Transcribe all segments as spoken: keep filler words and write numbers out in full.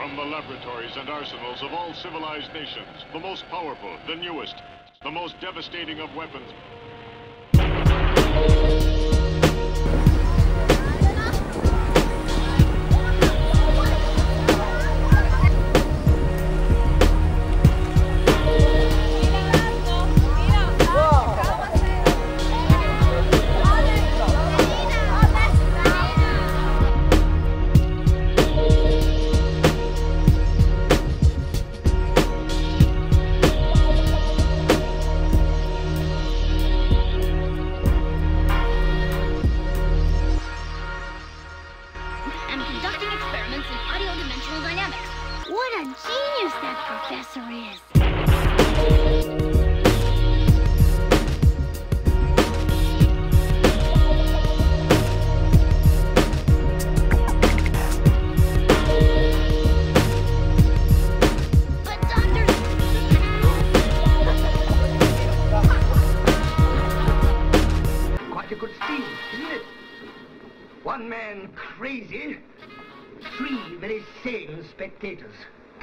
From the laboratories and arsenals of all civilized nations, the most powerful, the newest, the most devastating of weapons. What a genius that professor is! But Doctor... Quite a good scene, isn't it? One man crazy, three very sane spectators.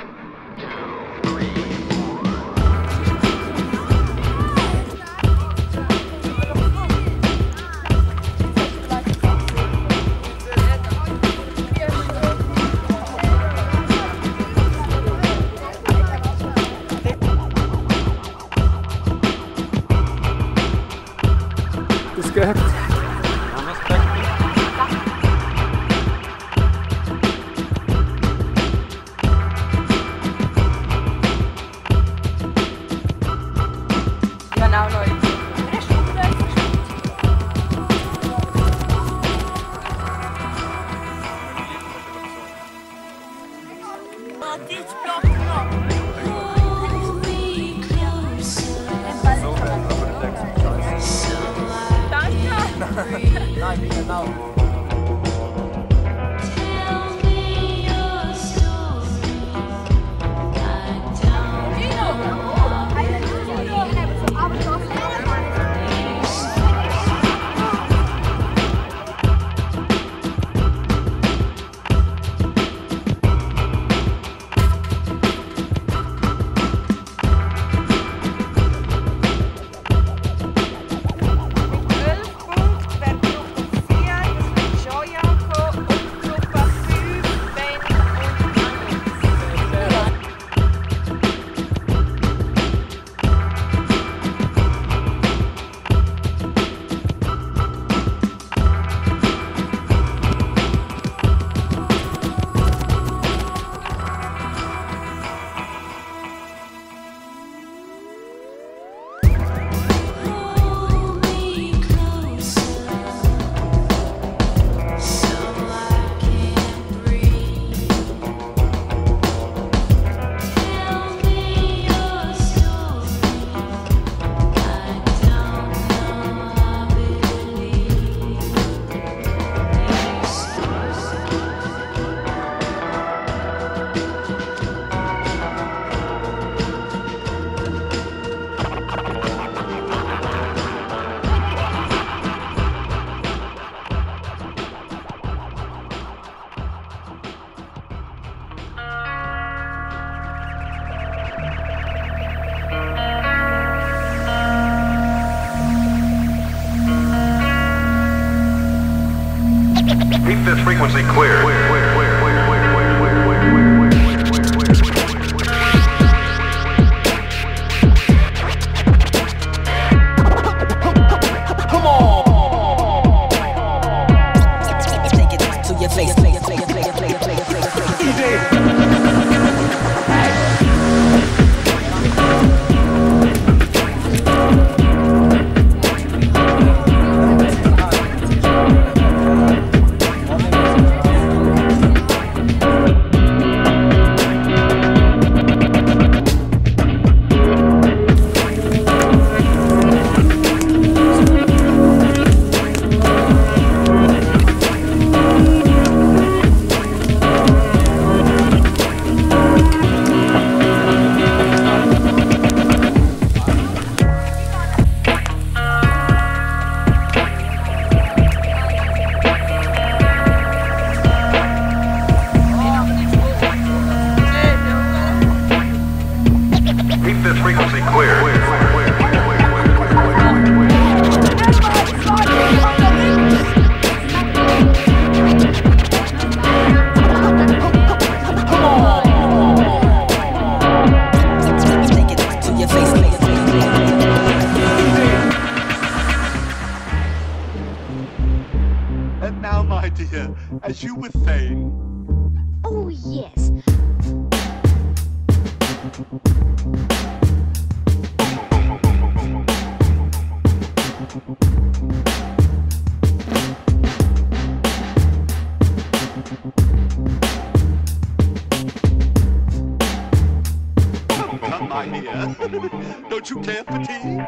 Ist gehackt. Genau, Leute. Nein, genau. Keep this frequency clear. Come on! Take it to your face. Play it, play it, play it, play it, play it, play it, play it. Easy! dear, as you were saying. Oh, yes. Come, my dear. Don't you care for tea?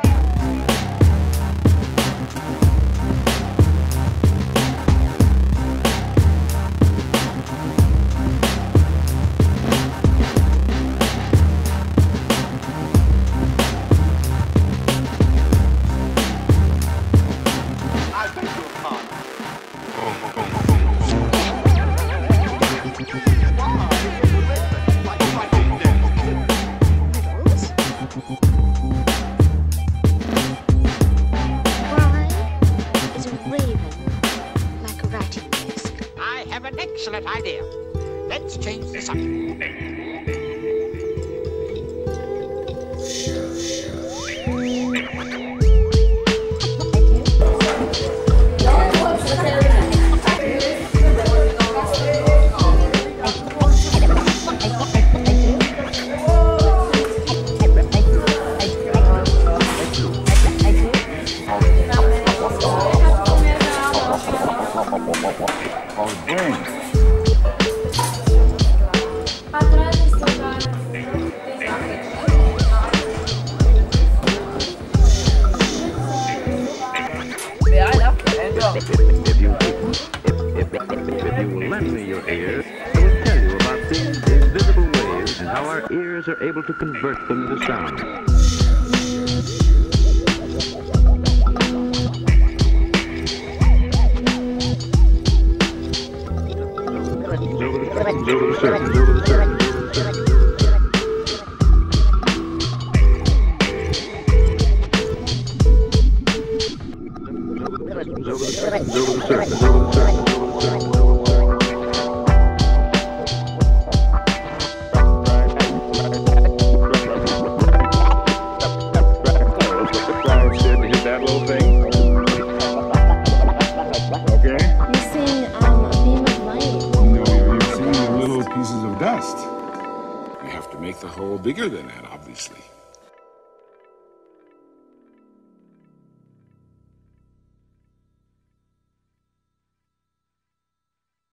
Excellent idea. Let's change the subject. If you, if, if, if you will lend me your ears, I will tell you about these invisible waves and how our ears are able to convert them to sound. Over the surface, over the surface. Pieces of dust. We have to make the hole bigger than that, obviously.